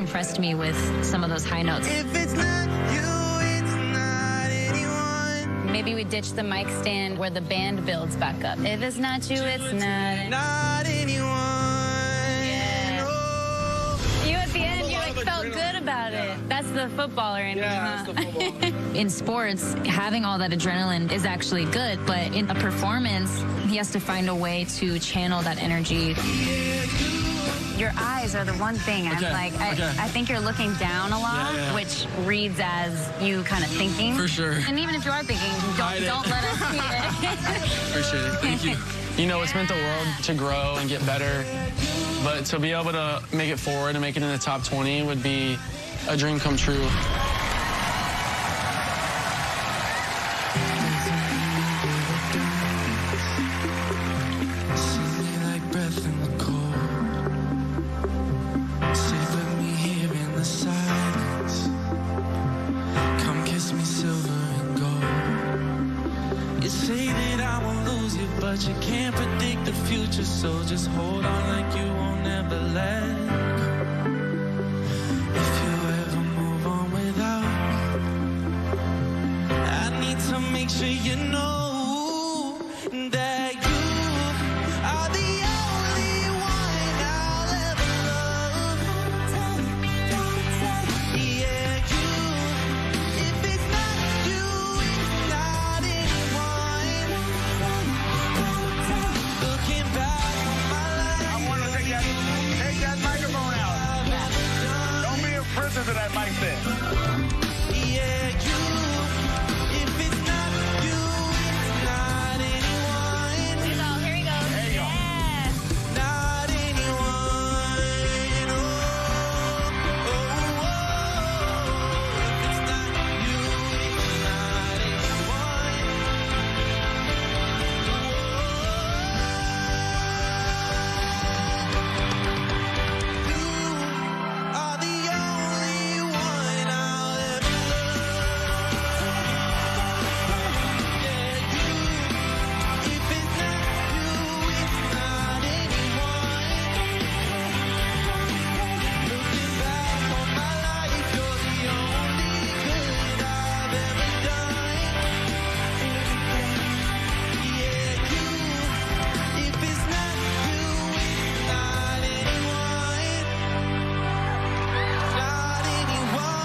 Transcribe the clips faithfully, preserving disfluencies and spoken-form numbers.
impressed me with some of those high notes. If it's not you, it's not anyone. Maybe we ditch the mic stand where the band builds back up. If it's not you, it's not, not anyone. Yeah. Oh. You at the end, you like felt good about yeah. it. That's the footballer in yeah, me, huh? that's the footballer. In sports, having all that adrenaline is actually good, but in a performance, he has to find a way to channel that energy. Your eyes are the one thing. I'm okay. like, I, okay. I think you're looking down a lot, yeah, yeah. which reads as you kind of thinking. For sure. And even if you are thinking, don't, don't let us see it. Appreciate it. Thank you. You know, it's meant the world to grow and get better, but to be able to make it forward and make it in the top twenty would be a dream come true. But you can't predict the future, so just hold on like you won't ever let go. If you ever move on without me, I need to make sure you know that you are the only one I'll ever love. Yeah, you. If it's not you, it's not anyone. Looking back on my life, I want to take that, take that microphone out. Don't be a prisoner to that mic stand. yeah, you. If it's not you, it's not anyone. Here you go, here he goes. There you go. Yeah. Not anyone. Oh, oh, oh. If it's not you, it's not anyone. You are the only one I'll ever love. Yeah, you. If it's not you, it's not anyone. Looking back on my life, you're the only good I've ever done. Yeah, you. If it's not you, it's not anyone. Not anyone.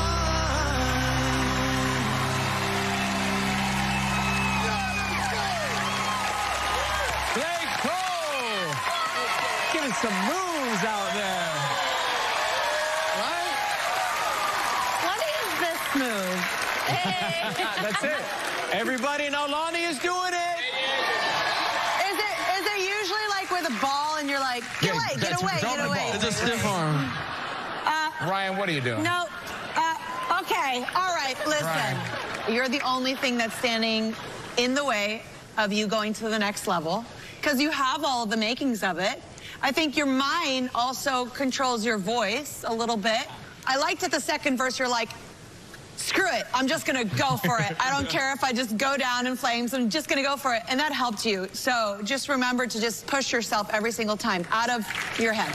Blake Proehl! Giving some moves out there. Right? What is this move? Hey. That's it. Everybody in Aulani is doing it. Is it is it usually like with a ball and you're like, get away, get that's- away, drop get the away? ball. It's a stiff arm. Uh, Ryan, what are you doing? no. Uh, okay. All right. Listen. Ryan. You're the only thing that's standing in the way of you going to the next level because you have all the makings of it. I think your mind also controls your voice a little bit. I liked at the second verse, you're like, screw it, I'm just gonna go for it. I don't care if I just go down in flames, I'm just gonna go for it. And that helped you. So just remember to just push yourself every single time out of your head.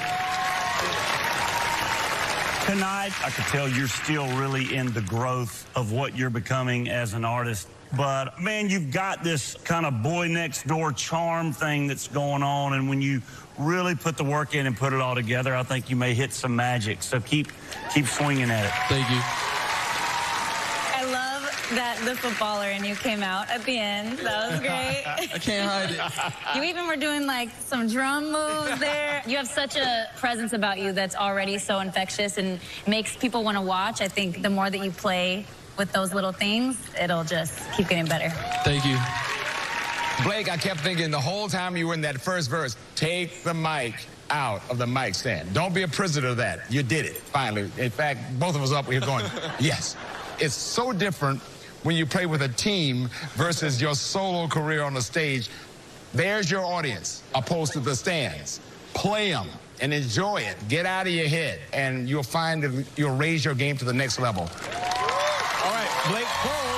Tonight, I could tell you're still really in the growth of what you're becoming as an artist. But, man, you've got this kind of boy next door charm thing that's going on. And when you really put the work in and put it all together, I think you may hit some magic. So keep, keep swinging at it. Thank you. I love that the footballer in you came out at the end. That was great. I can't hide it. You even were doing like some drum moves there. You have such a presence about you that's already so infectious and makes people want to watch. I think the more that you play with those little things, it'll just keep getting better. Thank you. Blake, I kept thinking the whole time you were in that first verse, take the mic out of the mic stand. Don't be a prisoner of that. You did it, finally. In fact, both of us up here going, yes. It's so different when you play with a team versus your solo career on the stage. There's your audience, opposed to the stands. Play them and enjoy it. Get out of your head, and you'll find that you'll raise your game to the next level. All right, Blake Proehl.